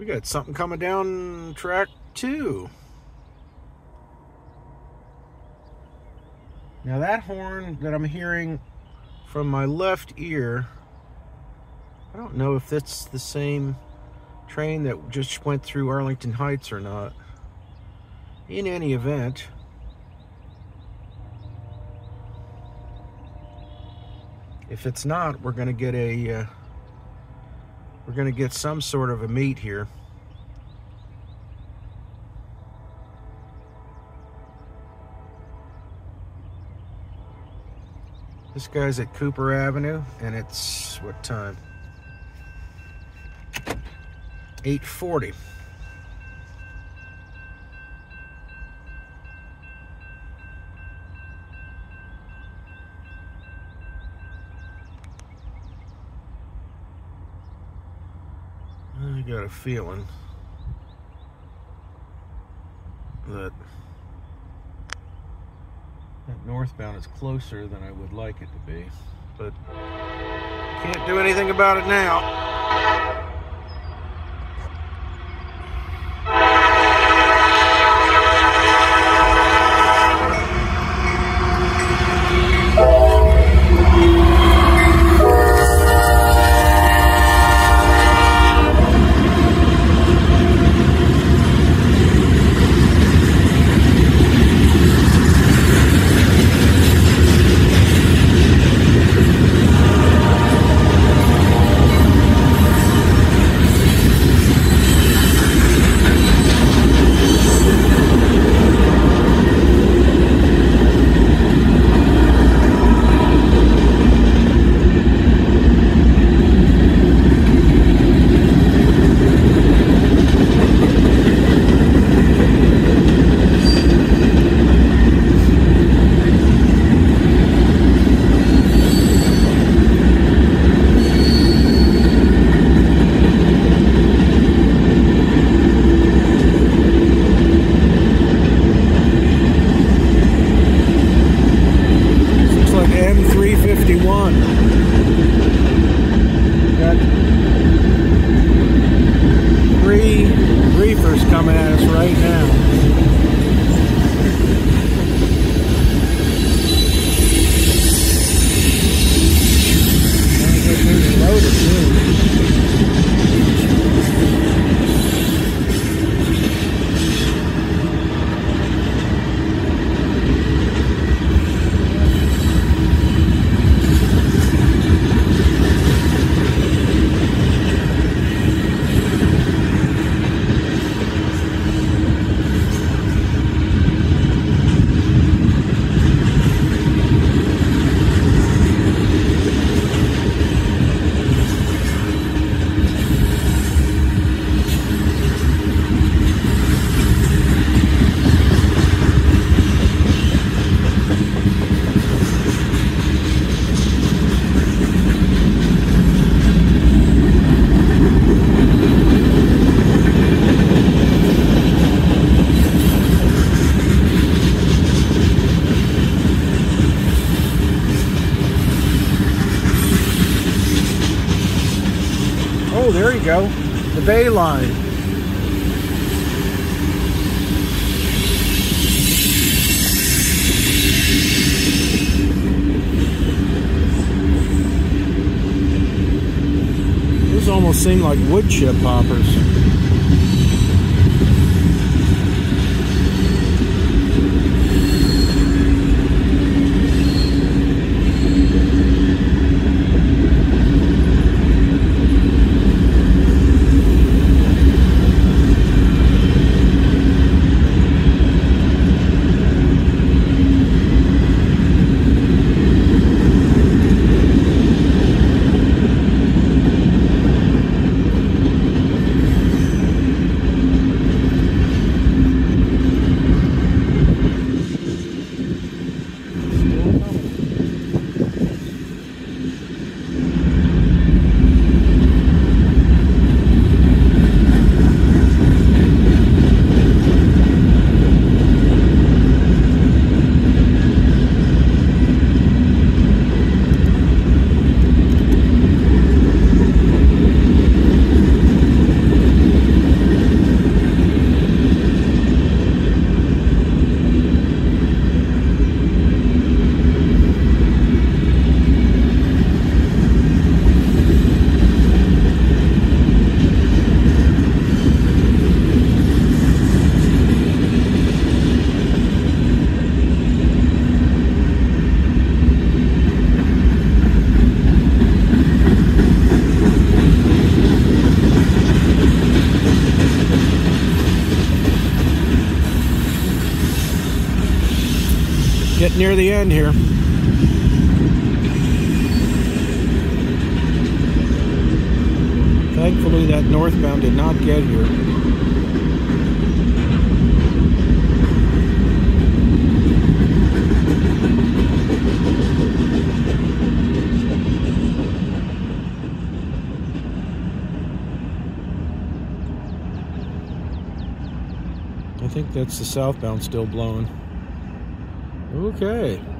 We got something coming down track 2. Now that horn that I'm hearing from my left ear, I don't know if that's the same train that just went through Arlington Heights or not. In any event, if it's not, we're gonna get some sort of a meet here. This guy's at Cooper Avenue, and it's what time? 8:40. I got a feeling that northbound is closer than I would like it to be, but can't do anything about it now. Got 3 reefers coming at us right now. Loaded too. Oh, there you go. The Bay Line. Those almost seem like wood chip hoppers. Getting near the end here. Thankfully, that northbound did not get here. I think that's the southbound still blowing. Okay.